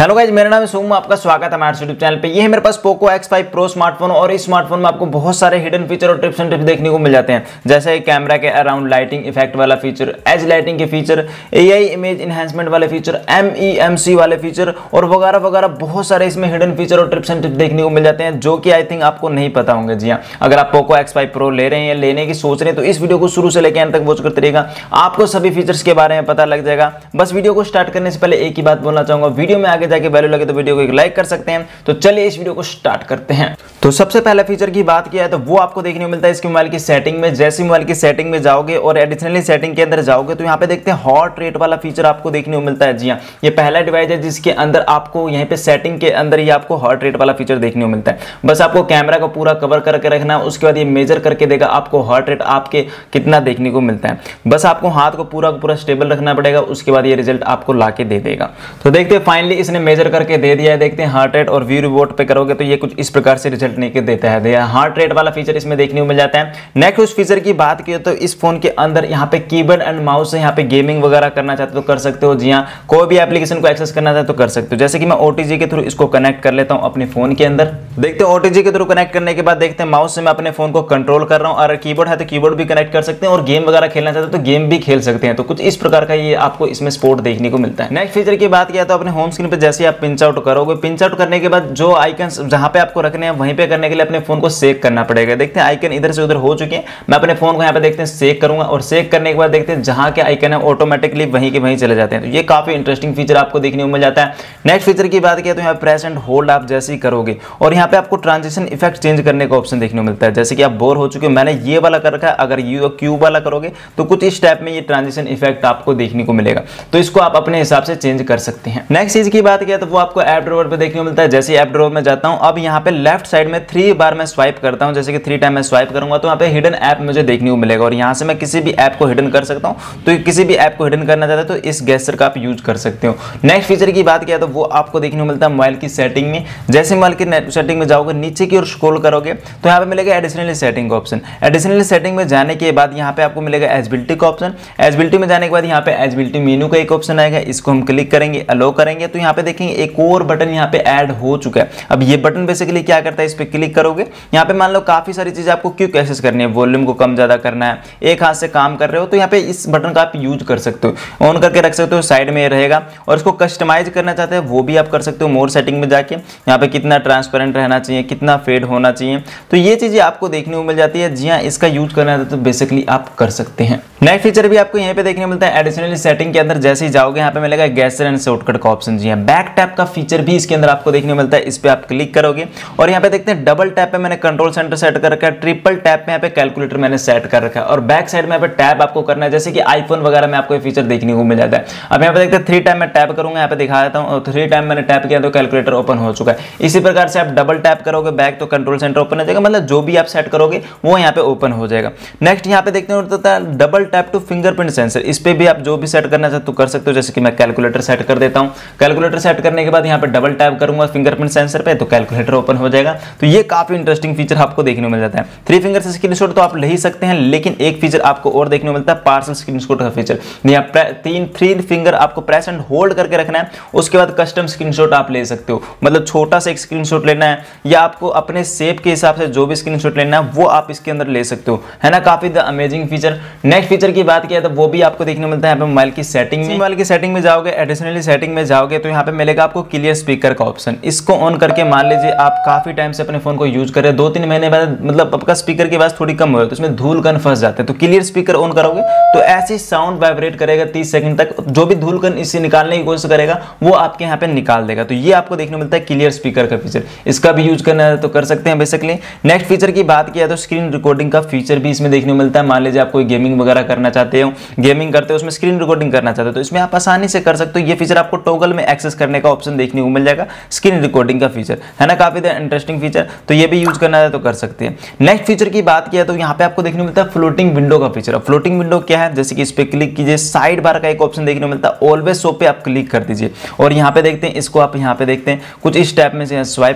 Hello guys, मेरा नाम है सोमू। आपका स्वागत है हमारे यूट्यूब चैनल पे। ये है मेरे पास पोको X5 Pro स्मार्टफोन और इस स्मार्टफोन में आपको बहुत सारे हिडन फीचर और टिप्स एंड टिप्स देखने को मिल जाते हैं, जैसे कैमरा के अराउंड लाइटिंग इफेक्ट वाला फीचर, एज लाइटिंग के फीचर, AI इमेज इनहेंसमेंट वाले फीचर, MEMC वाले फीचर और वगैरह वगैरह बहुत सारे इसमें हिडन फीचर और टिप्स एंड टिप्स देखने को मिल जाते हैं, जो कि आई थिंक आपको नहीं पता होंगे। जी हाँ, अगर आप पोको X5 Pro ले रहे हैं या लेने की सोच रहे हैं तो इस वीडियो को शुरू से लेकर अंत तक वॉच करते रहेगा, आपको सभी फीचर्स के बारे में पता लग जाएगा। बस वीडियो को स्टार्ट करने से पहले एक ही बात बोलना चाहूंगा, वीडियो में आगे जाके वैल्यू लगे तो वीडियो को एक लाइक कर सकते हैं। तो चलिए इस वीडियो को स्टार्ट करते हैं। तो सबसे पहला फीचर की बात किया है तो वो आपको देखने को मिलता है इसके मोबाइल की सेटिंग में। जैसे मोबाइल की सेटिंग में जाओगे और एडिशनली सेटिंग के अंदर जाओगे तो यहाँ पे देखते हैं हॉट रेट वाला फीचर आपको देखने को मिलता है। जी हाँ, ये पहला डिवाइस है जिसके अंदर आपको यहाँ पे सेटिंग के अंदर ही आपको हॉट रेट वाला फीचर देखने को मिलता है। बस आपको कैमरा को पूरा कवर करके रखना है, उसके बाद ये मेजर करके देगा आपको हॉट रेट आपके कितना देखने को मिलता है। बस आपको हाथ को पूरा स्टेबल रखना पड़ेगा, उसके बाद ये रिजल्ट आपको ला के दे देगा। तो देखते हैं फाइनली इसने मेजर करके दे दिया है। देखते हैं हार्ट रेट और व्यू रिपोर्ट पे करोगे तो ये कुछ इस प्रकार से रिजल्ट लेके देता है। हार्ट रेट वाला फीचर इसमें देखने को मिल जाता है। नेक्स्ट उस फीचर की बात की तो इस फोन के अंदर यहाँ पे कीबोर्ड एंड माउस से यहाँ पे गेमिंग वगैरह करना चाहते हो तो कर सकते हो। जी हाँ, कोई भी एप्लीकेशन को एक्सेस करना चाहते हो तो कर सकते हो। जैसे कि मैं OTG के थ्रू इसको कनेक्ट कर लेता हूँ अपने फोन के अंदर। देखते हैं OTG के थ्रू कनेक्ट करने के बाद देखते हैं माउस से मैं अपने फोन को कंट्रोल कर रहा हूँ, और कीबोर्ड है तो कीबोर्ड भी कनेक्ट कर सकते हैं और गेम वगैरह खेलना चाहते हो तो गेम भी खेल सकते हैं। तो कुछ इस प्रकार का ये आपको इसमें सपोर्ट देखने को मिलता है। नेक्स्ट फीचर की बात किया तो अपने होम स्क्रीन पर जैसे आप पिंच आउट करोगे, पिंच आउट करने के बाद जो आइकन्स जहां पे आपको रखने हैं वहीं पे करने के लिए अपने फोन को सेक करना पड़ेगा। देखते हैं आइकन इधर से उधर हो चुके हैं, मैं अपने फोन को यहाँ पे देखते हैं सेक करूंगा और सेक करने के बाद देखते हैं जहां के आइकन है ऑटोमेटिकली वहीं के वहीं चले जाते हैं। तो ये काफी इंटरेस्टिंग फीचर आपको देखने को मिल जाता है। नेक्स्ट फीचर की बात किया तो यहाँ प्रेस एंड होल्ड आप जैसे ही करोगे और यहाँ पे आपको ट्रांजिशन इफेक्ट चेंज करने का ऑप्शन देखने को मिलता है। जैसे कि आप बोर हो चुके हो, मैंने ये वाला कर रखा है, अगर ये क्यूब वाला करोगे तो कुछ इस टाइप में ये ट्रांजिशन इफेक्ट आपको देखने को मिलेगा, तो इसको आप अपने हिसाब से चेंज कर सकते हैं। नेक्स्ट चीज की बात किया तो वो आपको ऐप ड्रॉवर पे देखने को मिलता है। जैसे ऐप ड्रॉवर में जाता हूं, अब यहाँ पे लेफ्ट साइड में 3 बार मैं स्वाइप करता हूं, जैसे कि 3 टाइम मैं स्वाइप करूंगा तो यहाँ पे हिडन ऐप मुझे देखने को मिलेगा और यहाँ से मैं किसी भी ऐप को हिडन कर सकता हूं। तो किसी भी ऐप को हिडन करना चाहते हो तो इस गेस्चर का आप यूज कर सकते हो। नेक्स्ट फीचर की बात किया तो वो आपको देखने को मिलता है मोबाइल की सेटिंग में। जैसे मोबाइल की सेटिंग में जाओगे, नीचे की ओर स्क्रॉल करोगे तो यहाँ पे मिलेगा एडिशनली सेटिंग का ऑप्शन। एडिशनली सेटिंग में जाने के बाद यहाँ पे आपको मिलेगा एजबिलिटी का ऑप्शन। एजबिलिटी में जाने के बाद यहाँ पे एजबिलिटी मेनू का एक ऑप्शन आएगा, इसको हम क्लिक करेंगे, अलो करेंगे तो यहाँ पे देखेंगे एक और बटन यहाँ पे ऐड हो चुका है। अब ये बटन बेसिकली क्या करता है, इस पे क्लिक करोगे, यहाँ पे मान लो काफी सारी चीजें आपको क्विक एक्सेस करनी है, वॉल्यूम को कम ज्यादा करना है, एक हाथ से काम कर रहे हो तो यहाँ पे इस बटन का आप यूज कर सकते हो, ऑन करके रख सकते हो, साइड में रहेगा। और इसको कस्टमाइज करना चाहते हैं वो भी आप कर सकते हो, मोर सेटिंग में जाके यहाँ पे कितना ट्रांसपेरेंट रहना चाहिए, कितना फेड होना चाहिए, तो ये चीजें आपको देखने को मिल जाती है। जी हाँ, इसका यूज करना है तो बेसिकली आप कर सकते हैं। नेक्स्ट फीचर भी आपको यहाँ पे देखने को मिलता है। एडिशनली सेटिंग के अंदर जैसे ही जाओगे यहाँ पे मिलेगा गेस्चर एंड शॉर्टकट का ऑप्शन। जी हाँ, बैक टैप का फीचर भी इसके अंदर आपको देखने को मिलता है। इस पे आप क्लिक करोगे और यहाँ पे देखते हैं डबल टैप पे मैंने कंट्रोल सेंटर सेट कर रखा है, ट्रिपल टैप पे यहाँ पे कैलकुलेटर मैंने सेट कर रखा है और बैक साइड में यहाँ पे टैप आपको करना है, जैसे कि आईफोन वगैरह में आपको ये फीचर देखने को मिल जाता है। अब यहाँ पे देखते हैं 3 टाइम मैं टैप करूंगा, यहाँ पे दिखा देता हूँ, 3 टाइम मैंने टैप किया तो कैलकुलेटर ओपन हो चुका है। इसी प्रकार से आप डबल टैप करोगे बैक तो कंट्रोल सेंटर ओपन हो जाएगा, मतलब जो भी आप सेट करोगे वो यहाँ पे ओपन हो जाएगा। नेक्स्ट यहाँ पे देखते हैं double tap to fingerprint sensor. इस पे भी आप जो भी सेट करना चाहते हो कर सकते हो, जैसे कि मैं कैलकुलेटर सेट कर देता हूँ। कैलकुलेटर सेट करने के बाद यहाँ पे डबल टैप करूंगा फिंगरप्रिंट सेंसर पे तो कैलकुलेटर ओपन हो जाएगा। तो ये काफी इंटरेस्टिंग फीचर आपको देखने को मिल जाता है। 3 फिंगर से स्क्रीनशॉट तो आप ले ही सकते हैं, लेकिन एक फीचर आपको और देखने को मिलता है, पार्सल स्क्रीनशॉट का फीचर। यहाँ 3 फिंगर आपको प्रेस एंड होल्ड करके रखना है, उसके बाद कस्टम स्क्रीनशॉट आप ले सकते हो, मतलब छोटा सा एक स्क्रीनशॉट लेना है या आपको अपने शेप के हिसाब से जो भी स्क्रीनशॉट लेना है वो आप इसके अंदर ले सकते हो, है ना। काफी अमेजिंग फीचर। नेक्स्ट फीचर की बात किया तो वो भी आपको देखने को मिलता है यहाँ पे मोबाइल की सेटिंग में। मोबाइल की सेटिंग में जाओगे, एडिशनली सेटिंग में जाओगे तो यहाँ पे मिलेगा आपको क्लियर स्पीकर का ऑप्शन। इसको ऑन करके मान लीजिए आप काफी टाइम से अपने फोन को यूज कर रहे हैं, 2-3 महीने बाद मतलब आपका स्पीकर की आवाज थोड़ी कम हो तो उसमें धूल कण फंस जाते हैं, तो क्लियर स्पीकर ऑन करोगे तो ऐसी साउंड वाइब्रेट करेगा 30 सेकंड तक, जो भी धूल कण इससे निकालने की कोशिश करेगा वो आपके यहाँ पे निकाल देगा। तो ये आपको देखने को मिलता है क्लियर स्पीकर का फीचर, इसका भी यूज करना है तो कर सकते हैं बेसिकली। नेक्स्ट फीचर की बात किया तो स्क्रीन रिकॉर्डिंग का फीचर भी इसमें देखने को मिलता है। मान लीजिए आप कोई गेमिंग वगैरह करना चाहते हो, गेमिंग करते हो उसमें स्क्रीन रिकॉर्डिंग करना चाहते हो तो इसमें आप आसानी से कर सकते हो। ये फीचर आपको टॉगल में एक्सेस करने का ऑप्शन देखने को मिल जाएगा, स्क्रीन रिकॉर्डिंग का फीचर, है ना, काफी इंटरेस्टिंग फीचर। तो ये भी यूज करना है तो कर सकते हैं। नेक्स्ट फीचर की बात किया तो यहाँ पे आपको देखने को मिलता है फ्लोटिंग विंडो का फीचर। फ्लोटिंग विंडो क्या है, जैसे कि इस पे क्लिक कीजिए, साइड बार का एक ऑप्शन देखने को मिलता है, ऑलवेज शो पे आप क्लिक कर दीजिए और यहाँ पे देखते हैं इसको आप यहाँ पे देखते हैं कुछ इस टाइप में से स्वाइप करोगे तो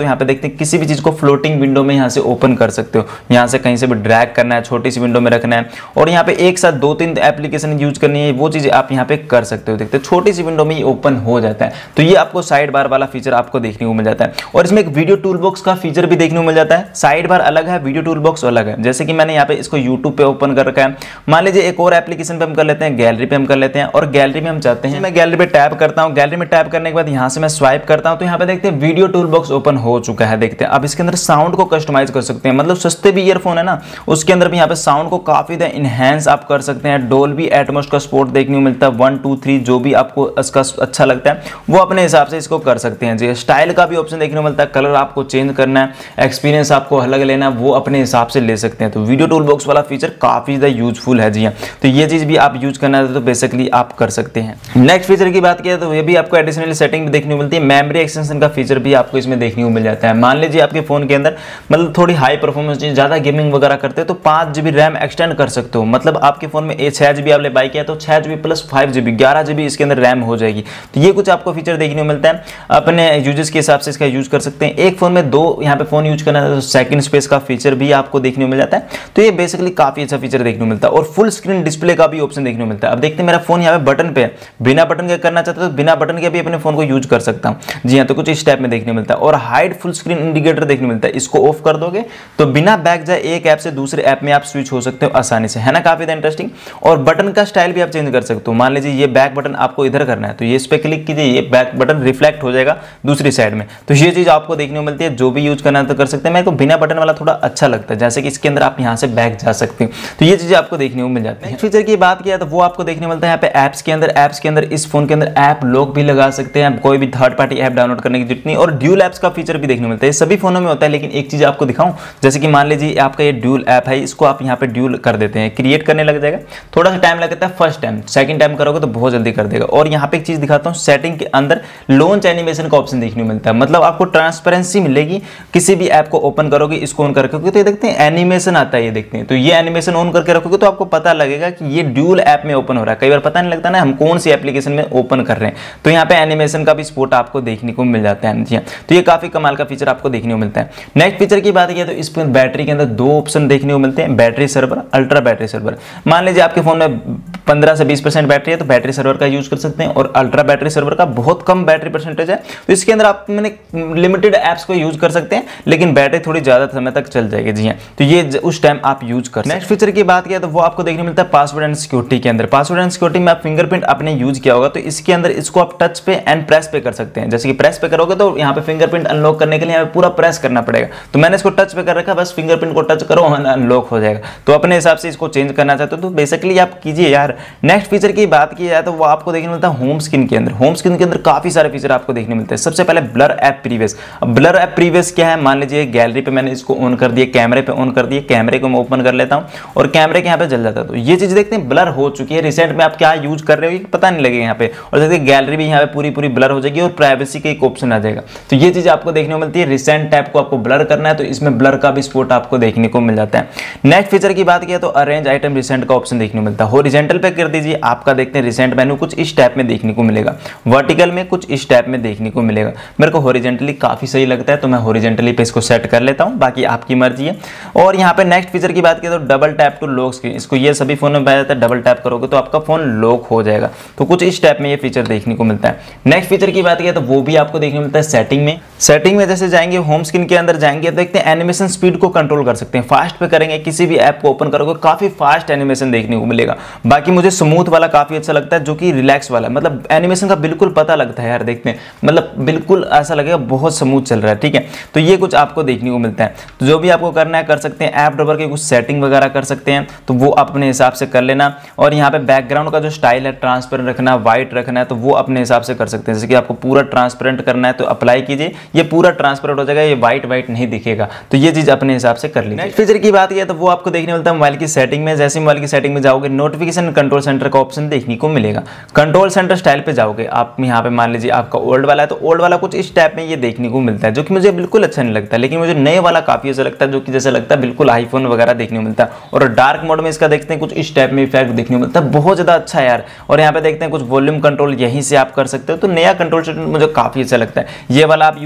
तो यहाँ पे देखते हैं किसी भी चीज़ को फ्लोटिंग विंडो में यहाँ से ओपन कर सकते हो। यहाँ से कहीं से भी ड्रैग करना है, छोटी सी विंडो में रखना है और यहाँ पे एक साथ 2-3 एप्लीकेशन यूज करनी है, वो चीज़ आप यहाँ पे कर सकते हो। देखते हैं छोटी सी विंडो में ये ओपन हो जाता है। तो ये आपको साइड बार वाला फीचर आपको देखने को मिल जाता है और इसमें एक वीडियो टूल बॉक्स का फीचर भी देखने को मिल जाता है। साइड बार अलग है, वीडियो टूल बॉक्स अलग है। जैसे कि मैंने यहाँ पे इसको यूट्यूब पे ओपन कर रखा है, मान लीजिए एक और एप्लीकेशन पे हम कर लेते हैं, गैलरी पे हम कर लेते हैं और गैलरी में हम चाहते हैं, मैं गैलरी पे टैप करता हूँ। गैलरी में टैप करने के बाद यहाँ से मैं स्वाइप करता हूँ तो यहाँ पे देखते हैं वीडियो टूल बॉक्स ओपन हो चुका है। देखते हैं अब इसके अंदर साउंड को कस्टमाइज कर सकते हैं, मतलब सस्ते भी ईयरफोन है ना, उसके अंदर भी यहाँ पे साउंड को काफी इनहेंस आप कर सकते हैं। डोल्बी एटमॉस का सपोर्ट देखने को मिलता है, 1 2 3 जो भी आपको इसका अच्छा लगता है वो अपने हिसाब से इसको कर सकते हैं जी। स्टाइल का भी ऑप्शन देखने को मिलता है, कलर आपको चेंज करना है, एक्सपीरियंस आपको अलग लेना है, वो अपने हिसाब से ले सकते हैं। तो वीडियो टूल बॉक्स वाला फीचर काफी ज़्यादा यूजफुल है जी हाँ। तो ये चीज़ भी आप यूज करना है तो बेसिकली आप कर सकते हैं। नेक्स्ट फीचर की बात किया तो ये भी आपको एडिशनल सेटिंग भी देखने को मिलती है। मेमोरी एक्सटेंशन का फीचर भी आपको इसमें देखने को मिल जाता है। मान लीजिए आपके फोन के अंदर मतलब थोड़ी हाई परफॉर्मेंस चाहिए, ज़्यादा गेमिंग वगैरह करते हैं तो 5 GB रैम एक्सटेंड कर सकते हो। मतलब आपके फोन में 6 GB आपने बाई किया तो 6 GB प्लस 5 GB 11 GB इसके अंदर रैम हो जाएगी। तो ये कुछ आपको फीचर देखने को मिलता है, अपने यूजर्स के हिसाब से इसका यूज कर सकते हैं। एक फोन में 2 यहाँ पे फोन यूज करना है तो सेकंड स्पेस का फीचर भी आपको देखने को मिल जाता है। तो ये बेसिकली काफी अच्छा फीचर देखने को मिलता है और फुल स्क्रीन डिस्प्ले का भी ऑप्शन देखने को मिलता है। अब देखते हैं मेरा फोन यहाँ पे बटन पे है, बिना बटन के करना चाहते हो तो बिना बटन के भी अपने फोन को यूज कर सकता हूँ जी हाँ। तो कुछ इस टाइप में देखने को मिलता है और हाइड फुल स्क्रीन इंडिकेटर देखने को मिलता है। इसको ऑफ कर दोगे तो बिना बैक जाए एक ऐप से दूसरे ऐप में आप स्विच हो सकते हो आसानी से, है ना, काफी इंटरेस्टिंग। और बटन का स्टाइल भी आप चेंज कर सकते हो। मान लीजिए ये बैक बटन आपको इधर करना है तो ये इस पे क्लिक कीजिए, ये बैक बटन रिफ्लेक्ट हो जाएगा दूसरी साइड में। तो ये चीज आपको देखने को मिलती है, जो भी यूज करना है तो कर सकते हैं। मेरे को बिना बटन वाला थोड़ा अच्छा लगता है, जैसे कि इसके अंदर आप यहाँ से बैक जा सकते हैं। तो ये चीजें आपको देखने को मिल जाती है। फीचर की बात किया तो वो आपको देखने मिलता है यहाँ पे ऐप्स के अंदर इस फोन के अंदर ऐप लॉक भी लगा सकते हैं, कोई भी थर्ड पार्टी ऐप डाउनलोड करने की जरूरत नहीं। और ड्यूल ऐप्स का फीचर भी देखने को मिलता है, सभी फोनों में होता है। लेकिन एक चीज आपको दिखाऊं, जैसे कि मान लीजिए आपका ये ड्यूल ऐप है, इसको आप यहाँ पे ड्यूल कर देते हैं, क्रिएट करने लग जाएगा, थोड़ा सा टाइम लगता है फर्स्ट टाइम, सेकंड टाइम करोगे तो बहुत जल्दी कर देगा। और यहाँ पे एक चीज दिखाता हूँ, सेटिंग के अंदर लॉन्च एनिमेशन का ऑप्शन देखने को मिलता है, मतलब आपको ट्रांसपेरेंसी मिलेगी। किसी भी ऐप को ओपन करोगे, इसको ऑन करके तो ये देखते हैं एनिमेशन आता है, ये देखते हैं। तो ये एनिमेशन ऑन करके रखोगे तो आपको पता लगेगा कि ये ड्यूल ऐप में ओपन हो रहा है। कई बार पता नहीं लगता ना हम कौन सी एप्लीकेशन में ओपन कर रहे हैं, तो यहाँ पे एनिमेशन का भी सपोर्ट आपको देखने को मिल जाता है जी। तो ये काफी कमाल का फीचर आपको देखने को मिलता है। नेक्स्ट फीचर की बात किया तो इस पर बैटरी के अंदर 2 ऑप्शन देखने को मिलते हैं, battery saver, ultra battery saver. मान लीजिए आपके फोन में 15 से 20% बैटरी है तो बैटरी सर्वर का यूज कर सकते हैं, और अल्ट्रा बैटरी सर्वर का बहुत कम बैटरी परसेंटेज है तो इसके अंदर आप लिमिटेड एप्स को यूज कर सकते हैं, लेकिन बैटरी थोड़ी ज्यादा समय तक चल जाएगी जी हाँ। तो ये उस टाइम आप यूज कर सकते हैं। नेक्स्ट फीचर की बात किया तो वो आपको देखने मिलता है पासवर्ड एंड सिक्योरिटी के अंदर। पासवर्ड एंड सिक्योरिटी में आप फिंगरप्रिंट आपने यूज किया होगा तो इसके अंदर इसको आप टच पे एंड प्रेस पे कर सकते हैं। जैसे कि प्रेस पे करोगे तो यहाँ पे फिंगरप्रिंट अनलॉक करने के लिए यहाँ पे पूरा प्रेस करना पड़ेगा, तो मैंने इसको टच पे कर रखा, बस फिंगरप्रिंट को टच करो अनलॉक हो जाएगा। तो अपने हिसाब से इसको चेंज करना चाहते हो तो बेसिकली आप कीजिए यार। नेक्स्ट फीचर की बात की जाए तो वो आपको देखने मिलता है होम स्क्रीन के अंदर। होम स्क्रीन के अंदर काफी सारे फीचर आपको देखने मिलते हैं। सबसे पहले ब्लर ऐप प्रीवियस। अब ब्लर ऐप प्रीवियस क्या है, मान लीजिए गैलरी पे मैंने इसको ऑन कर दिया, कैमरे पे ऑन कर दिए, कैमरे को मैं ओपन कर लेता हूं और कैमरे के यहाँ पे जल जाता है, तो ये चीज देखते हैं ब्लर हो चुकी है। रिसेंट में आप क्या यूज कर रहे हो पता नहीं लगेगा यहाँ पे, और जैसे गैलरी भी यहाँ पे पूरी ब्लर हो जाएगी और प्राइवेसी का एक ऑप्शन आ जाएगा। तो ये चीज आपको देखने को मिलती है। रिसेंट टैब को आपको ब्लर करना है तो इसमें ब्लर का भी सपोर्ट आपको देखने को मिल जाता है। नेक्स्ट फीचर की बात किया तो अरेंज आइटम रिसेंट का ऑप्शन देखने को मिलता है। हॉरिजॉन्टल पे कर दीजिए, आपका देखते हैं रिसेंट मेनू कुछ इस टाइप में देखने को मिलेगा, वर्टिकल में कुछ इस टाइप में देखने को मिलेगा। मेरे को हॉरिजॉन्टली काफी सही लगता है तो मैं हॉरिजॉन्टली पे इसको सेट कर लेता हूं, बाकी आपकी मर्जी है। और यहाँ पे नेक्स्ट फीचर की बात किया तो double tap to lock screen. इसको ये सभी फोन में पाया जाता है, डबल टैप करोगे तो आपका फोन लॉक हो जाएगा। तो कुछ इस टाइप में ये फीचर देखने को मिलता है। नेक्स्ट फीचर की बात किया तो वो भी आपको देखने को मिलता है सेटिंग में। सेटिंग में जैसे जाएंगे होम स्क्रीन के अंदर जाएंगे तो देखते हैं एनिमेशन स्पीड को कंट्रोल कर सकते हैं। फास्ट पे करेंगे, किसी भी ऐप को ओपन करोगे काफी फास्ट एनिमेशन देखने को मिलेगा। बाकी मुझे स्मूथ वाला काफी अच्छा लगता है, जो कि रिलैक्स वाला, मतलब एनिमेशन का बिल्कुल पता लगता है यार, देखते हैं मतलब बिल्कुल ऐसा लगेगा बहुत स्मूथ चल रहा है, ठीक है। तो ये कुछ आपको देखने को मिलता है। तो जो भी आपको करना है कर सकते हैं। ऐप डेवलपर के कुछ सेटिंग वगैरह कर सकते हैं तो वो अपने हिसाब से कर लेना। और यहाँ पे बैकग्राउंड का जो स्टाइल है ट्रांसपेरेंट रखना, व्हाइट रखना है तो वो अपने हिसाब से कर सकते हैं। जैसे कि आपको पूरा ट्रांसपेरेंट करना है तो अप्लाई कीजिए, ये पूरा ट्रांसपेरेंट हो जाएगा, ये व्हाइट नहीं दिखेगा। तो ये चीज अपने हिसाब से कर लीजिए। नेक्स्ट फीचर की बात किया तो वो आपको देखने मिलता है मोबाइल की सेटिंग में। जैसे मोबाइल की सेटिंग में जाओगे नोटिफिकेशन कंट्रोल सेंटर का ऑप्शन देखने को मिलेगा। कंट्रोल सेंटर स्टाइल पे जाओगे आप, यहाँ पे मान लीजिए आपका ओल्ड वाला है तो ओल्ड वाला कुछ इस टाइप में ये देखने को मिलता है, जो कि मुझे बिल्कुल अच्छा नहीं लगता, लेकिन मुझे नए वाला काफी अच्छा लगता है, जो कि जैसे लगता है बिल्कुल आईफोन वगैरह देखने को मिलता है। और डार्क मोड में इसका देखते हैं कुछ इस टाइप में इफेक्ट देखने को मिलता है, बहुत ज्यादा अच्छा है यार। और यहाँ पे देखते हैं कुछ वॉल्यूम कंट्रोल यहीं से आप कर सकते हो, तो नया कंट्रोल सेंटर मुझे काफी अच्छा लगता है। ये वाला आप यूज कर सकते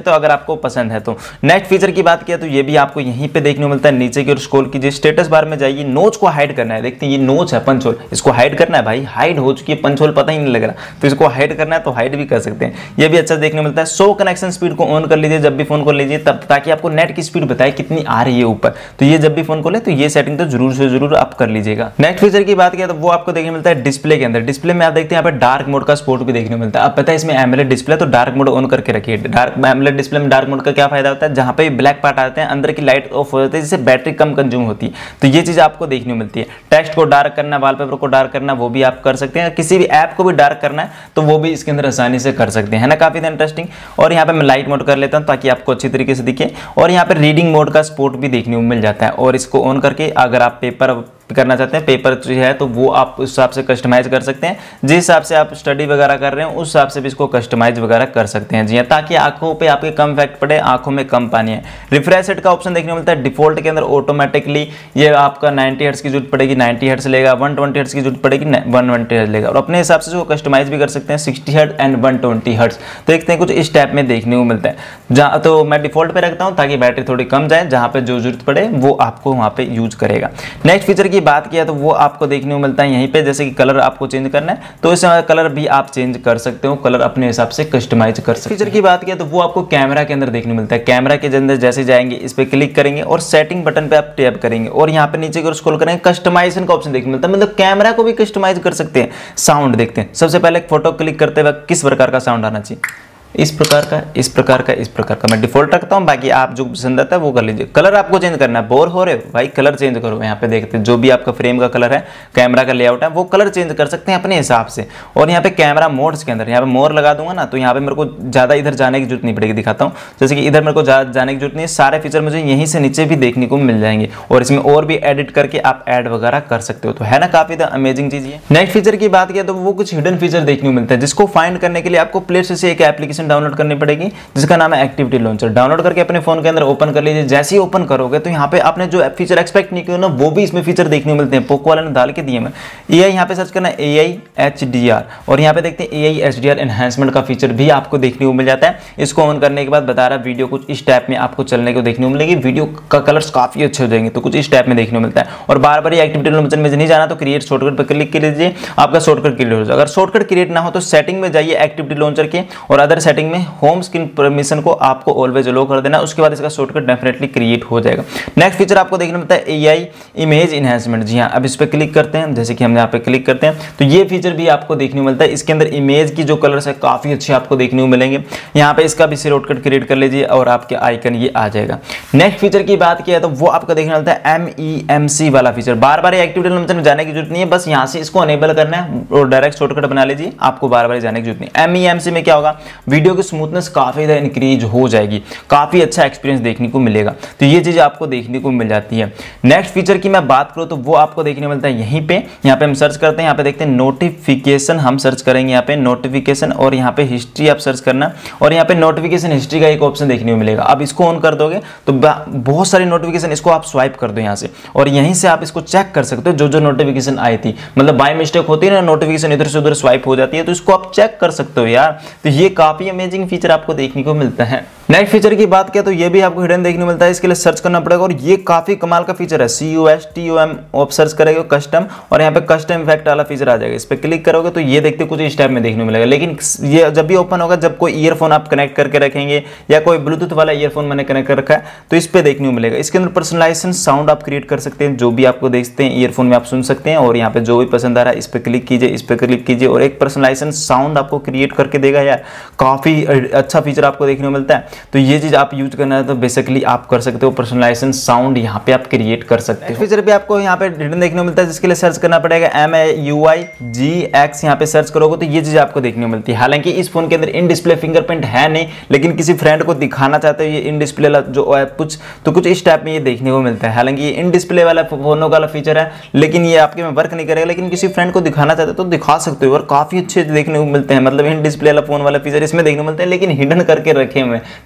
सकते हो अगर आपको पसंद है तो। नेक्स्ट फीचर की बात किया तो ये भी आपको यहीं पे देखने को मिलता है, नीचे की ओर स्क्रॉल कीजिए, स्टेटस बार में जाइए, नोच को हाइड करना है। देखते हैं ये नोच है पंच होल, इसको हाइड करना है भाई, हाइड हो चुकी है पंच होल, पता ही नहीं लग रहा, तो इसको हाइड करना है तो हाइड भी कर सकते हैं, ये भी अच्छा देखने को मिलता है। शो कनेक्शन स्पीड को ऑन कर लीजिए जब भी फोन को लीजिए, तब ताकि आपको नेट की स्पीड बताए कितनी आ रही है ऊपर, तो ये जब भी फोन को ले तो ये सेटिंग तो जरूर से जरूर आप कर लीजिएगा। नेक्स्ट फीचर की बात किया तो वो आपको देखने मिलता है डिस्प्ले के अंदर। डिस्प्ले में आप देखते हैं यहाँ पे डार्क मोड का सपोर्ट भी देखने को मिलता है। अब पता है इसमें एमोलेड डिस्प्ले, तो डार्क मोड ऑन करके रखिए। डार्क एमोलेड डिस्प्ले में डार्क मोड का क्या फायदा होता है, जहां पे ब्लैक पार्ट आते हैं अंदर की लाइट ऑफ हो जाती है, जिससे बैटरी कम कंज्यूम होती है, तो ये चीज आपको देखने को मिलती है। टेक्स्ट को डार्क करना, वॉलपेपर को डार्क करना, वो भी आप कर सकते हैं। किसी भी ऐप को भी डार्क करना है तो वो भी इसके अंदर आसानी से कर सकते हैं, है ना, काफी इंटरेस्टिंग। और यहाँ पे मैं लाइट मोड कर लेता हूँ ताकि आपको अच्छी तरीके से दिखे। और यहाँ पे रीडिंग मोड का सपोर्ट भी देखने को मिल जाता है, और इसको ऑन करके अगर आप पेपर करना चाहते हैं, पेपर जो है तो वो आप उस हिसाब से कस्टमाइज कर सकते हैं, जिस हिसाब से आप स्टडी वगैरह कर रहे हैं उस हिसाब से भी इसको कस्टमाइज वगैरह कर सकते हैं जी हाँ, ताकि आंखों पे आपके कम इफेक्ट पड़े, आंखों में कम पानी है। रिफ्रेश रेट का ऑप्शन देखने को मिलता है डिफॉल्ट के अंदर, ऑटोमेटिकली ये आपका 90 हर्ट्ज की जरूरत पड़ेगी 90 हर्ट्ज लेगा, 120 हर्ट्ज की जरूरत पड़ेगी 120 हर्ट्ज लेगा, और अपने हिसाब से इसको कस्टमाइज भी कर सकते हैं 60 हर्ट्ज एंड 120 हर्ट्ज। तो देखते हैं कुछ इस टाइप में देखने को मिलता है, जहाँ तो मैं डिफॉल्ट पे रखता हूँ ताकि बैटरी थोड़ी कम जाए, जहाँ पे जो जरूरत पड़े वो आपको वहाँ पे यूज करेगा। नेक्स्ट फीचर की बात किया तो वो आपको देखने को मिलता है यहीं पे, जैसे कि कलर आपको चेंज करना है तो इस कलर भी आप चेंज कर सकते हो, कलर अपने हिसाब से कस्टमाइज कर सकते हो। फीचर की बात किया तो वो आपको कैमरा के अंदर देखने को मिलता है। कैमरा के अंदर जैसे जाएंगे इस पे क्लिक करेंगे और सेटिंग बटन पे आप टैप करेंगे और यहाँ पे नीचे की ओर स्क्रॉल करेंगे, कस्टमाइजेशन का ऑप्शन देखने को मिलता है, मतलब कैमरा को भी कस्टमाइज कर सकते हैं। साउंड देखते हैं, सबसे पहले फोटो क्लिक करते वक्त किस प्रकार का साउंड आना चाहिए, इस प्रकार का, इस प्रकार का, इस प्रकार का। मैं डिफॉल्ट रखता हूं, बाकी आप जो पसंद आता है वो कर लीजिए। कलर आपको चेंज करना है, बोर हो रहे हो भाई कलर चेंज करो। यहाँ पे देखते हैं जो भी आपका फ्रेम का कलर है, कैमरा का लेआउट है, वो कलर चेंज कर सकते हैं अपने हिसाब से। और यहाँ पे कैमरा मोड्स के अंदर यहाँ पे मोर लगा दूंगा ना, तो यहाँ पे मेरे को ज्यादा इधर जाने की जरूरत नहीं पड़ेगी। दिखाता हूँ, जैसे कि इधर मेरे को जाने की जरूरत नहीं है, सारे फीचर मुझे यहीं से नीचे भी देखने को मिल जाएंगे, और इसमें और भी एडिट करके आप ऐड वगैरह कर सकते हो, तो है ना काफी अमेजिंग चीज है। नेक्स्ट फीचर की बात किया तो वो कुछ हिडन फीचर देखने को मिलता है, जिसको फाइंड करने के लिए आपको प्ले स्टोर से एक एप्लीकेशन डाउनलोड करनी पड़ेगी जिसका नाम है एक्टिविटी लॉन्चर। डाउनलोड करके अपने फोन के अंदर ओपन कर लीजिए। जैसे ही ओपन करोगे तो यहाँ पे आपने जो फीचर एक्सपेक्ट नहीं किया ना वो भी इसमें फीचर देखने को मिलते हैं। पोको वाले ने डाल के दिए मैं, AI यहाँ पे सर्च करना है AI HDR, और यहाँ पे देखते हैं AI HDR एनहांसमेंट का फीचर भी आपको देखने को मिल जाता है। इसको ऑन करने के बाद बता रहा वीडियो कुछ इस टाइप में आपको चलने को देखने को मिलेगी, वीडियो का कलर्स काफी अच्छे हो जाएंगे, तो कुछ इस टाइप में देखने को मिलता है। और बार बार एक्टिविटी लॉन्चर में नहीं जाना तो क्रिएट शॉर्टकट पर क्लिक कर लीजिए, आपका शॉर्टकट क्रिएट हो जाएगा। अगर शॉर्टकट क्रिएट ना हो तो सेटिंग में जाइए एक्टिविटी लॉन्चर के, और अदर सेटिंग में होम स्क्रीन परमिशन को आपको ऑलवेज अलो कर देना, उसके बाद इसका शॉर्टकट डेफिनेटली क्रिएट हो जाएगा। नेक्स्ट फीचर आपको देखने मिलता है AI इमेज इनहैंसमेंट। जी हाँ, अब इस पे क्लिक करते हैं, जैसे कि हम यहाँ पे क्लिक करते हैं तो ये फीचर भी आपको देखने को मिलता है। इसके अंदर इमेज की जो कलर्स है काफी अच्छे आपको देखने को मिलेंगे। यहाँ पे इसका भी शॉर्टकट क्रिएट कर लीजिए और आपके आइकन ये आ जाएगा। नेक्स्ट फीचर की बात किया तो वो आपको देखने मिलता है MEMC वाला फीचर। बार बार एक्टिविटी लॉन्चर में जाने की जरूरत नहीं है, बस यहाँ से इसको अनेबल करना है और डायरेक्ट शॉर्टकट बना लीजिए, आपको बार बार जाने की जरूरत नहीं। MEMC में क्या होगा, वीडियो की स्मूथनेस काफी ज्यादा इंक्रीज हो जाएगी, काफी अच्छा एक्सपीरियंस देखने को मिलेगा, तो ये चीज आपको देखने को मिल जाती है। नेक्स्ट फीचर की मैं बात करूं तो वो आपको देखने मिलता है यहीं पे। यहाँ पे हम सर्च करते हैं, यहाँ पे देखते हैं नोटिफिकेशन, हम सर्च करेंगे यहाँ पे नोटिफिकेशन, और यहाँ पे हिस्ट्री आप सर्च करना, और यहाँ पे नोटिफिकेशन हिस्ट्री का एक ऑप्शन देखने को मिलेगा। अब इसको ऑन कर दोगे तो बहुत सारी नोटिफिकेशन, इसको आप स्वाइप कर दो यहाँ से, और यहीं से आप इसको चेक कर सकते हो जो जो नोटिफिकेशन आई थी, मतलब बाय मिस्टेक होती है ना नोटिफिकेशन इधर से उधर स्वाइप हो जाती है, तो इसको आप चेक कर सकते हो यार। तो ये काफी अमेजिंग फीचर आपको देखने को मिलता है। नेक्स्ट फीचर की बात किया तो ये भी आपको हिडन देखने को मिलता है, इसके लिए सर्च करना पड़ेगा, और ये काफी कमाल का फीचर है। CUSTOM आप सर्च करेंगे कस्टम, और यहाँ पे कस्टम इफेक्ट वाला फीचर आ जाएगा। इस पे क्लिक करोगे तो ये देखते कुछ इस टाइप में देखने को मिलेगा, लेकिन ये जब भी ओपन होगा जब कोई ईयरफोन आप कनेक्ट करके रखेंगे या कोई ब्लूटूथ वाला ईयरफोन मैंने कनेक्ट कर रखा है तो इस पे देखने को मिलेगा। इसके अंदर पर्सनलाइजेशन साउंड आप क्रिएट कर सकते हैं, जो भी आपको देखते हैं ईयरफोन में आप सुन सकते हैं, और यहाँ पे जो भी पसंद आ रहा है इस पे क्लिक कीजिए, इस पे क्लिक कीजिए, और एक पर्सनलाइजेशन साउंड आपको क्रिएट करके देगा यार। काफी अच्छा फीचर आपको देखने को मिलता है, तो ये चीज आप यूज करना है तो बेसिकली आप कर सकते हो, पर्सनलाइजेशन साउंड यहाँ पे आप क्रिएट कर सकते हो। फीचर भी आपको यहाँ पे रिटर्न देखने को मिलता है, जिसके लिए सर्च करना पड़ेगा MAUIGX, यहाँ पे सर्च करोगे तो ये चीज आपको देखने को मिलती है। हालांकि इस फोन के अंदर इन डिस्प्ले फिंगरप्रिंट है नहीं, लेकिन किसी फ्रेंड को दिखाना चाहते हो ये इन डिस्प्ले जो कुछ तो कुछ इस टाइप में ये देखने को मिलता है। हालांकि ये इन डिस्प्ले वाला फोनों वाला फीचर है, लेकिन ये आपके में वर्क नहीं करेगा, लेकिन किसी फ्रेंड को दिखाना चाहते हो तो दिखा सकते हो, और काफी अच्छे देखने को मिलते हैं। मतलब इन डिस्प्ले वाला फोन वाला फीचर इसमें देखने को मिलता है, लेकिन हिडन करके रखे हुए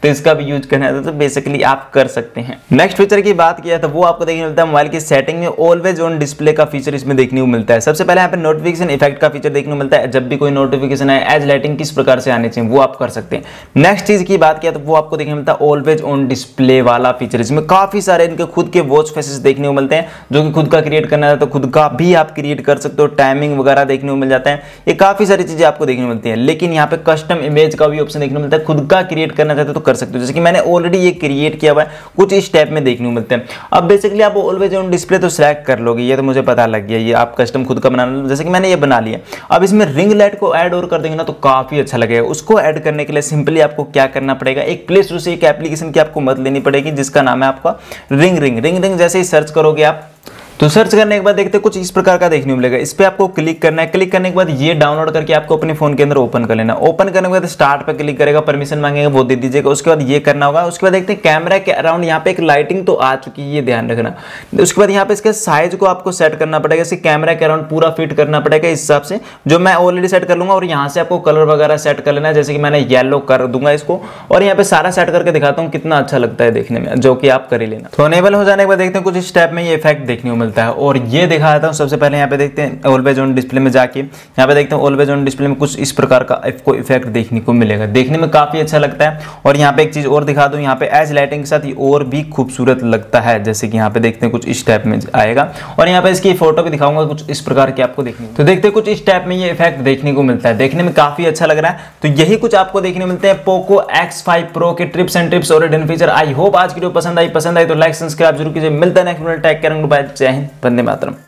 तो इसका भी यूज करना है तो बेसिकली आप कर सकते हैं। नेक्स्ट फीचर की बात किया तो वो आपको देखने मिलता है मोबाइल की सेटिंग में ऑलवेज ऑन डिस्प्ले का फीचर इसमें देखने को मिलता है। सबसे पहले यहाँ पे नोटिफिकेशन इफेक्ट का फीचर देखने को मिलता है, जब भी कोई नोटिफिकेशन है एज लाइटिंग किस प्रकार से आनी चाहिए वो आप कर सकते हैं। नेक्स्ट चीज की बात किया तो वो आपको देखने मिलता है ऑलवेज ऑन डिस्प्ले वाला फीचर। इसमें काफी सारे इनके खुद के वॉच फेसेस देखने को मिलते हैं, जो कि खुद का क्रिएट करना है तो खुद का भी आप क्रिएट कर सकते हो, टाइमिंग वगैरह देखने को मिल जाता है। ये काफी सारी चीजें आपको देखने को मिलती है। लेकिन यहाँ पे कस्टम इमेज का भी ऑप्शन देखने को मिलता है, खुद का क्रिएट करना चाहते हो तो कर सकते हो, जैसे कि मैंने ऑलरेडी ये क्रिएट किया हुआ है, कुछ इस टाइप में देखने को मिलते हैं। अब बेसिकली आप ऑलवेज ऑन डिस्प्ले तो सिलेक्ट कर लोगे, ये तो मुझे पता लग गया, ये आप कस्टम खुद का बनाना, जैसे कि मैंने ये बना लिया। अब इसमें रिंग लाइट को ऐड और कर देंगे ना तो काफी अच्छा लगेगा। उसको ऐड करने के लिए सिंपली आपको क्या करना पड़ेगा, एक प्ले स्टोर से एक एप्लीकेशन की आपको मदद लेनी पड़ेगी जिसका नाम है आपका रिंग। जैसे ही सर्च करोगे आप तो सर्च करने के बाद देखते हैं कुछ इस प्रकार का देखने को मिलेगा। इस पे आपको क्लिक करना है। क्लिक करने के बाद ये डाउनलोड करके आपको अपने फोन के अंदर ओपन कर लेना। ओपन करने के बाद स्टार्ट पे क्लिक करेगा, परमिशन मांगेगा वो दे दीजिएगा। उसके बाद ये करना होगा। उसके बाद देखते हैं कैमरा के अराउंड यहाँ पे एक लाइटिंग तो आ चुकी है, ये ध्यान रखना। उसके बाद यहाँ पे इसके साइज को आपको सेट करना पड़ेगा, इसे कैमरा के अराउंड पूरा फिट करना पड़ेगा इस हिसाब से, जो मैं ऑलरेडी सेट कर लूंगा। और यहाँ से आपको कलर वगैरह सेट कर लेना है, जैसे कि मैंने येलो कर दूंगा इसको, और यहाँ पे सारा सेट करके दिखाता हूँ कितना अच्छा लगता है देखने में, जो कि आप कर ही लेना। तो अनेबल हो जाने के बाद देखते हैं कुछ इस टाइप में ये इफेक्ट देखने को मिलता है। और ये दिखा देता हूं। सबसे पहले यहाँ पे देखते हैं ऑलवेज ऑन डिस्प्ले में जाके, यहाँ पे देखते हैं ऑलवेज ऑन डिस्प्ले में कुछ इस प्रकार का आपको इफेक्ट देखने को मिलेगा, देखने में काफी अच्छा लगता है। और यहाँ पे एक चीज और दिखा दूं, यहाँ पे एज लाइटिंग के साथ ये और भी खूबसूरत लगता है, जैसे कि यहाँ पे देखते हैं कुछ इस टाइप में आएगा। और यहाँ पे इसकी फोटो भी दिखाऊंगा कुछ इस प्रकार की आपको देखने को। तो देखते हैं कुछ इस टाइप में ये इफेक्ट देखने को मिलता है, देखने में काफी अच्छा लग रहा है। तो यही कुछ आपको देखने मिलते हैं पोको X5 Pro के ट्रिप्स एंड टिप्स और हिडन फीचर। आई होप आज की वीडियो पसंद आई तो लाइक सब्सक्राइब जरूर कीजिए। मिलता है next video, take care, bye, जय हिंद, वंदे मातरम।